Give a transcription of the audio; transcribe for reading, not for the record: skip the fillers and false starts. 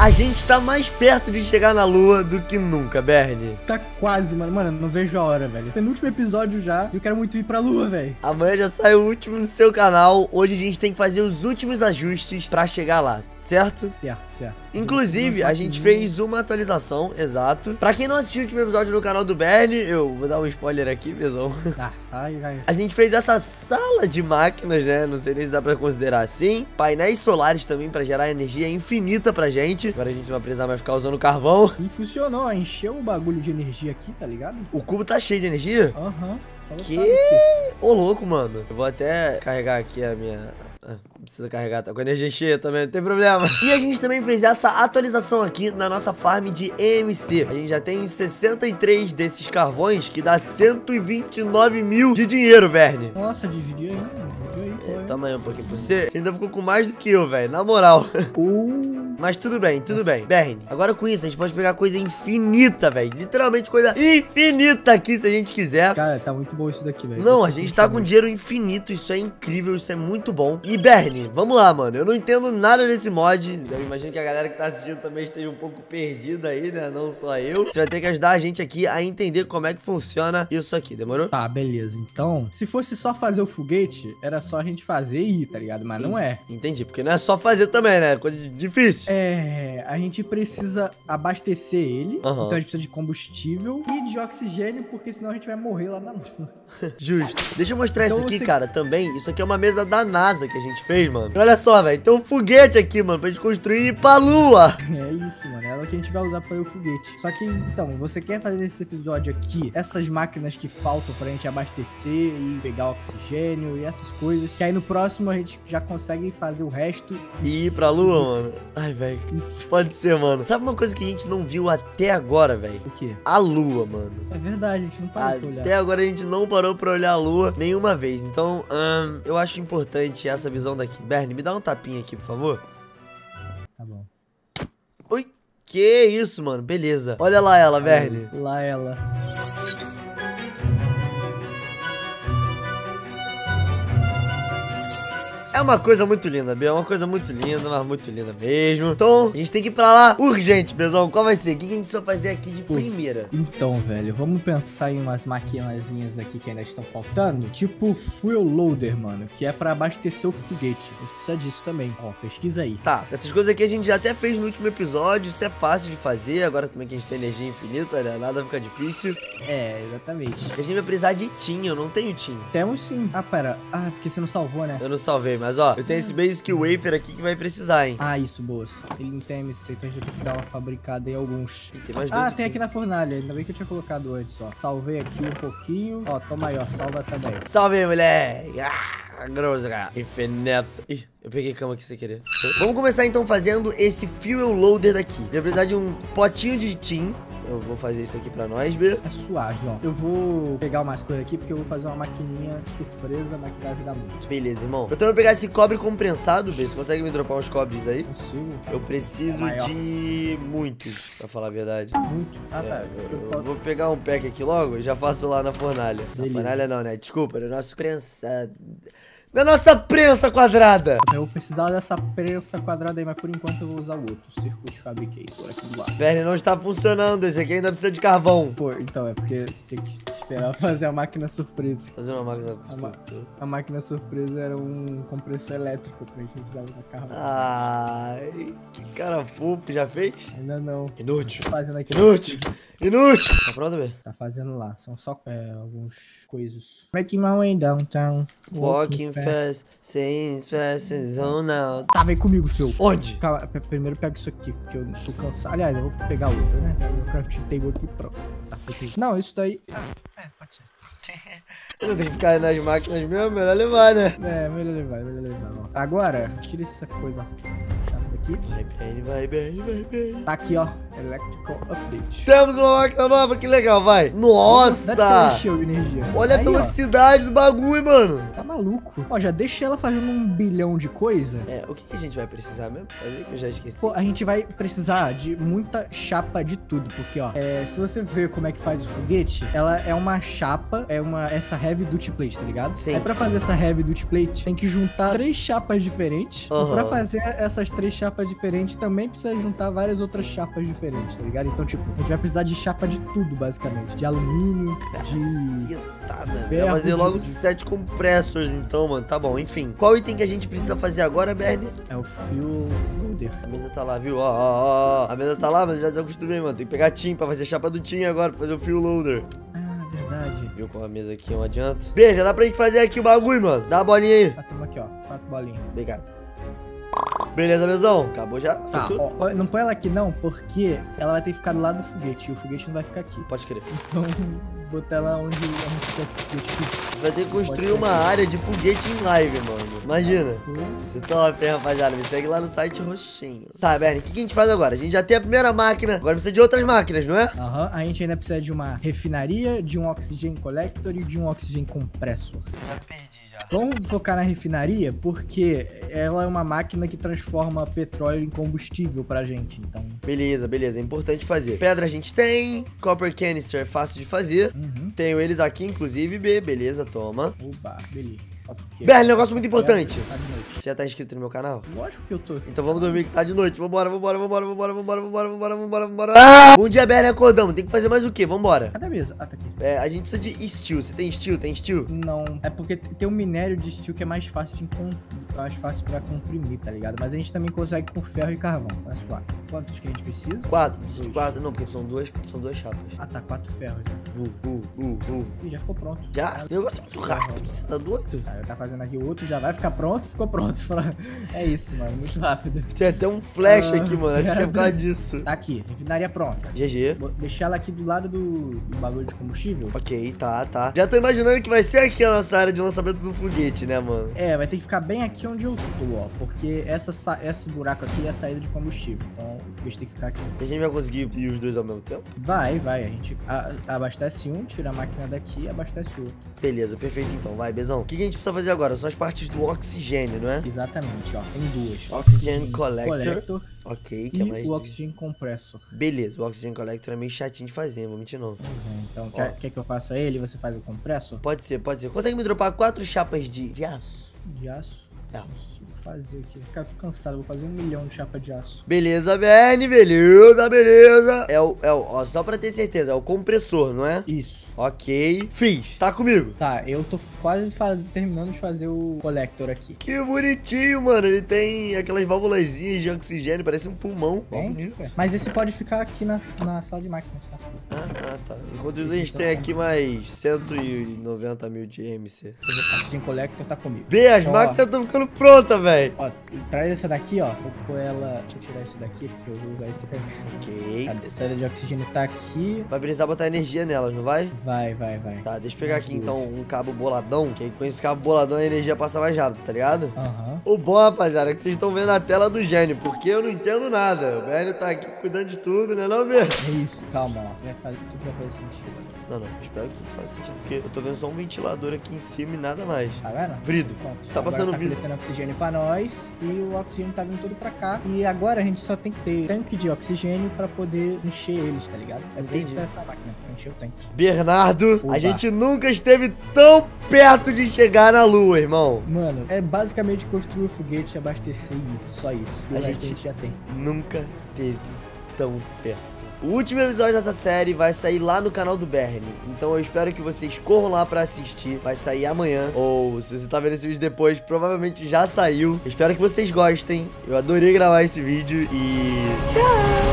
A gente tá mais perto de chegar na lua do que nunca, Bernie. Tá quase, mano. Mano, não vejo a hora, velho. Penúltimo episódio já e eu quero muito ir pra lua, velho. Amanhã já sai o último no seu canal. Hoje a gente tem que fazer os últimos ajustes pra chegar lá. Certo? Certo. Inclusive, a gente fez uma atualização, exato. Pra quem não assistiu o último episódio no canal do Bernie, eu vou dar um spoiler aqui, pessoal. Vai. A gente fez essa sala de máquinas, né? Não sei nem se dá pra considerar assim. Painéis solares também pra gerar energia infinita pra gente. Agora a gente não vai precisar mais ficar usando carvão. E funcionou, encheu o bagulho de energia aqui, tá ligado? O cubo tá cheio de energia? Aham. Que? Ô, louco, mano. Eu vou até carregar aqui a minha... não precisa carregar, tá com energia cheia também, não tem problema. E a gente também fez essa atualização aqui na nossa farm de EMC. A gente já tem 63 desses carvões, que dá 129 mil de dinheiro, Bernie. Nossa, dividi aí, pô. Toma aí um pouquinho pra você. Você ainda ficou com mais do que eu, velho, na moral. Mas tudo bem. Bernie, agora com isso a gente pode pegar coisa infinita, velho. Literalmente coisa infinita aqui, se a gente quiser. Cara, tá muito bom isso daqui, velho. Não, a gente tá com dinheiro infinito, isso é incrível, isso é muito bom. E Bernie, vamos lá, mano. Eu não entendo nada desse mod. Eu imagino que a galera que tá assistindo também esteja um pouco perdida aí, né? Não só eu. Você vai ter que ajudar a gente aqui a entender como é que funciona isso aqui, demorou? Tá, beleza. Então, se fosse só fazer o foguete, era só a gente fazer e ir, tá ligado? Mas não é. Entendi, porque não é só fazer também, né? Coisa difícil. A gente precisa abastecer ele. Então a gente precisa de combustível e de oxigênio, porque senão a gente vai morrer lá na lua. Justo. Deixa eu mostrar Então isso aqui, cara, também. Isso aqui é uma mesa da NASA que a gente fez, mano. E olha só, velho. Tem um foguete aqui, mano, pra gente construir e ir pra lua. É isso, mano. É ela que a gente vai usar pra fazer o foguete. Só que, então, você quer fazer nesse episódio aqui essas máquinas que faltam pra gente abastecer e pegar oxigênio e essas coisas. Que aí no próximo a gente já consegue fazer o resto. E ir pra lua, mano. Ai, velho. Isso pode ser, mano. Sabe uma coisa que a gente não viu até agora, velho? O quê? A lua, mano. É verdade, a gente não parou pra olhar. Até agora a gente não parou pra olhar a lua nenhuma vez. Então, eu acho importante essa visão daqui. Bernie, me dá um tapinha aqui, por favor. Tá bom. Ui, que isso, mano. Beleza. Olha lá ela, Bernie. Lá ela. É uma coisa muito linda, Bia. É uma coisa muito linda, mas muito linda mesmo. Então, a gente tem que ir pra lá urgente, Bezão. Qual vai ser? O que a gente só fazer aqui de primeira? Então, velho, vamos pensar em umas maquinazinhas aqui que ainda estão faltando. Tipo fuel loader, mano, que é pra abastecer o foguete. A gente precisa disso também. Ó, pesquisa aí. Tá, essas coisas aqui a gente já até fez no último episódio. Isso é fácil de fazer. Agora também que a gente tem energia infinita, né? Nada fica difícil. É, exatamente. A gente vai precisar de tin. Eu não tenho tin. Temos sim. Ah, pera. Ah, porque você não salvou, né? Eu não salvei, mas ó, eu tenho esse Basic Wafer aqui que vai precisar, hein? Ah, isso, boa. Ele não tem MC, então a gente vai ter que dar uma fabricada em alguns. E tem mais dois tem aqui na fornalha. Ainda bem que eu tinha colocado antes, ó. Salvei aqui um pouquinho. Ó, toma aí, ó. Salva essa daí. Salve, moleque! Grossa, cara. Infinito. Ih, eu peguei cama aqui sem querer. Vamos começar então fazendo esse fuel loader daqui. Vai precisar de um potinho de tin. Eu vou fazer isso aqui pra nós, B. É suave, ó. Eu vou pegar umas coisas aqui, porque eu vou fazer uma maquininha surpresa, mas que vai ajudar muito. Beleza, irmão. Eu também vou pegar esse cobre comprensado, B. Você consegue me dropar uns cobres aí? Consigo. Eu preciso de muitos, pra falar a verdade. Muito? Ah, tá. Eu vou pegar um pack aqui logo e já faço lá na fornalha. Na fornalha não, né? Desculpa, no nosso prensado. Na nossa prensa quadrada! Eu vou precisar dessa prensa quadrada aí, mas por enquanto eu vou usar o outro, o Circuit Fabricator aqui do lado. Bernie, não está funcionando, esse aqui ainda precisa de carvão. Pô, então, é porque você tem que esperar fazer a máquina surpresa. Tá fazendo uma máquina A máquina surpresa era um compressor elétrico pra gente usar carvão. Ai, que cara fofo, já fez? Ainda não. Inútil. Tô fazendo aqui. Inútil. Inútil. Tá pronto, B? Tá fazendo lá, são só alguns coisas. Making my way downtown. Walking fast, saying fast, zone out. Tá, vem comigo, seu. Onde? Calma, primeiro pega isso aqui, porque eu tô cansado. Aliás, eu vou pegar outra, né? Pega o crafting table aqui, pronto. Tá, não, isso daí... pode ser. Eu não tenho que ficar nas máquinas mesmo, melhor levar, né? É, melhor levar, ó. Agora, tira essa coisa chata daqui. Vai, Bernie, vai, Bernie. Tá aqui, ó. Electrical Update. Temos uma máquina nova, que legal, vai. Nossa! Energia. Olha aí, a velocidade do bagulho, mano. Tá maluco. Ó, já deixa ela fazendo 1 bilhão de coisa. É, o que a gente vai precisar mesmo fazer, que eu já esqueci? Pô, a gente vai precisar de muita chapa de tudo, porque, ó, se você ver como é que faz o foguete, ela é uma chapa, essa Heavy Duty Plate, tá ligado? Sim. Aí pra fazer essa Heavy Duty Plate, tem que juntar 3 chapas diferentes. E pra fazer essas 3 chapas chapas diferentes, também precisa juntar várias outras chapas diferentes, tá ligado? Então, tipo, a gente vai precisar de chapa de tudo, basicamente. De alumínio, de ferro. Vai fazer logo 7 compressors, então, mano. Tá bom, enfim. Qual item que a gente precisa fazer agora, Bernie? É o fuel loader. A mesa tá lá, viu? Ó. A mesa tá lá, mas eu já desacostumei, mano. Tem que pegar Tim pra fazer chapa do Tim agora, pra fazer o fuel loader. Ah, verdade. Viu com a mesa aqui é um adianto? Beijo, já dá pra gente fazer aqui o bagulho, mano. Dá a bolinha aí. Ah, toma aqui, ó. 4 bolinhas. Obrigado. Beleza, mesão? Acabou já? Tá, ó, não põe ela aqui não, porque ela vai ter que ficar do lado do foguete. E o foguete não vai ficar aqui. Pode crer. Então, botar ela onde fica o foguete. Vai ter que construir uma área de foguete em live, mano. Imagina. Você top, hein, rapaziada? Me segue lá no site roxinho. Tá, Bernie, o que a gente faz agora? A gente já tem a primeira máquina, agora precisa de outras máquinas, não é? Aham, a gente ainda precisa de uma refinaria, de um oxygen collector e de um oxygen compressor. Já perdi, já. Vamos focar na refinaria, porque ela é uma máquina que transforma petróleo em combustível pra gente, então... Beleza, é importante fazer. Pedra a gente tem, copper canister é fácil de fazer. Tenho eles aqui, inclusive, beleza, toma. Oba, beleza. Bernie, negócio muito importante. Tá de noite. Você já tá inscrito no meu canal? Lógico que eu tô. Então vamos dormir que tá de noite. Vambora. Bom dia, Bernie, acordamos. Tem que fazer mais o quê? Vambora. Cadê a mesa? Ah, tá aqui. A gente precisa de steel. Você tem steel? Tem steel? Não, é porque tem um minério de steel que é mais fácil de mais fácil pra comprimir, tá ligado? Mas a gente também consegue com ferro e carvão, então é suave. Quantos que a gente precisa? 4. Preciso de 4. Não, porque são duas chapas. Ah, tá, 4 ferros. Né? Ih, já ficou pronto. Já? O negócio é muito rápido. Você tá doido? Tá fazendo aqui o outro, já vai ficar pronto, ficou pronto. É isso, mano, muito rápido. Tem até um flash aqui, mano. Acho que é por causa disso. Tá aqui, refinaria pronta. GG. Vou deixar ela aqui do lado do bagulho de combustível. Ok, tá. Já tô imaginando que vai ser aqui a nossa área de lançamento do foguete, né, mano? Vai ter que ficar bem aqui onde eu tô, ó. Porque esse buraco aqui é a saída de combustível. Então o foguete tem que ficar aqui. E a gente vai conseguir ir os dois ao mesmo tempo? Vai. A gente abastece um, tira a máquina daqui e abastece o outro. Beleza, perfeito então. Vai, Bezão. O que a gente precisa fazer agora? São as partes do oxigênio, não é? Exatamente, ó. Tem duas. Oxygen Collector. Ok, que é mais... o Oxygen Compressor. Beleza, o Oxygen Collector é meio chatinho de fazer, não vou mentir não. Então, quer que eu faça ele e você faz o compressor? Pode ser. Consegue me dropar 4 chapas de aço? De aço? É. Vou fazer aqui. Cara, tô cansado, vou fazer 1 milhão de chapa de aço. Beleza, Bernie, beleza. Ó, só pra ter certeza, é o compressor, não é? Isso. Ok, fiz. Tá comigo? Tá, eu tô quase terminando de fazer o collector aqui. Que bonitinho, mano. Ele tem aquelas válvulazinhas de oxigênio, parece um pulmão. Mas esse pode ficar aqui na sala de máquinas, tá? Tá. Enquanto isso, a gente tem aqui mais 190 mil de MC. O Oxygen Collector tá comigo. As máquinas estão ficando prontas, velho. Ó, traz essa daqui, ó. Vou pôr ela... Deixa eu tirar isso daqui, porque eu vou usar esse gancho. Ok. A saída de oxigênio tá aqui. Vai precisar botar energia nelas, não vai? Vai. Tá, deixa eu pegar aqui então um cabo boladão, que aí com esse cabo boladão a energia passa mais rápido, tá ligado? O bom, rapaziada, é que vocês estão vendo a tela do gênio, porque eu não entendo nada. O Bernie tá aqui cuidando de tudo, né não, Bernie? É isso, calma, ó. Tudo vai fazer sentido. Não, espero que tudo faça sentido, porque eu tô vendo só um ventilador aqui em cima e nada mais. Tá vendo? Vrido. Pronto. Tá passando vidro. Tá coletando oxigênio pra nós e o oxigênio tá vindo tudo pra cá. E agora a gente só tem que ter tanque de oxigênio pra poder encher eles, tá ligado? Entendi. Essa máquina, pra encher o tanque. Bernardo, a gente nunca esteve tão perto de chegar na lua, irmão. Mano, é basicamente construir o foguete, abastecer e só isso. A gente já tem. Nunca teve tão perto. O último episódio dessa série vai sair lá no canal do Bernie. Então eu espero que vocês corram lá pra assistir. Vai sair amanhã. Ou se você tá vendo esse vídeo depois, provavelmente já saiu. Eu espero que vocês gostem. Eu adorei gravar esse vídeo e... tchau!